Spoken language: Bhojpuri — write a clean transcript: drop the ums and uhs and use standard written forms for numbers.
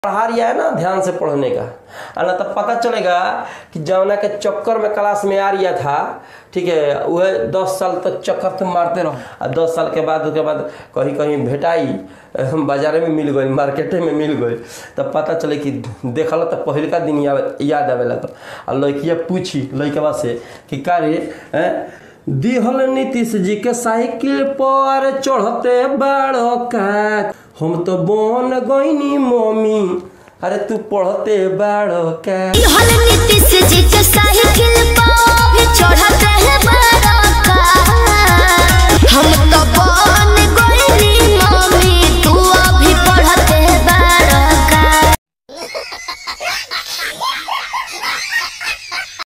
पढ़ा रिया है ना ध्यान से पढ़ने का, ना तो पता चलेगा कि जौना के चक्कर में क्लास में आ रिया था, ठीक है, वह 10 साल तक चक्कर तुम मारते रहो और 10 साल के बाद उसके बाद कहीं कहीं भेटाई, बाजार में मिल गई, मार्केट में मिल गई, तब पता चले कि देखल तो पहले का दिन याद आवे लगल। और लड़किया पूछी लड़कवा से कि कार्य दिहल नीतीश जी के साइकिल पर चढ़ते बाड़ो का, हम तो बन गईनी मम्मी, अरे तू पढ़ते बाड़ो का। दिहल नीतीश जी के साइकिल पर चढ़ते